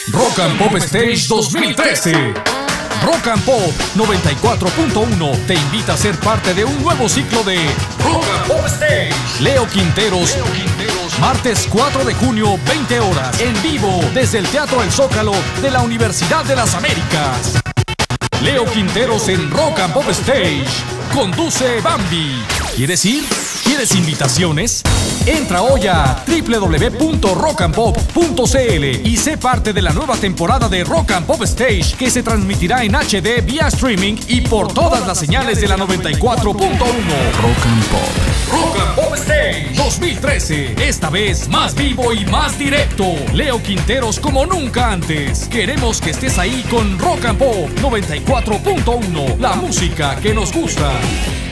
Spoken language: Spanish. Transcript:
Rock and Pop Stage 2013. Rock and Pop 94.1 te invita a ser parte de un nuevo ciclo de Rock and Pop Stage. Leo Quinteros, martes 4 de junio, 20 horas, en vivo desde el Teatro El Zócalo de la Universidad de las Américas. Leo Quinteros en Rock and Pop Stage. Conduce Bambi. ¿Quieres ir? ¿Quieres invitaciones? Entra hoy a www.rockandpop.cl y sé parte de la nueva temporada de Rock and Pop Stage, que se transmitirá en HD vía streaming y por todas las señales de la 94.1. Rock and Pop. Rock and Pop Stage 2013. Esta vez más vivo y más directo. Leo Quinteros como nunca antes. Queremos que estés ahí con Rock and Pop 94.1. La música que nos gusta.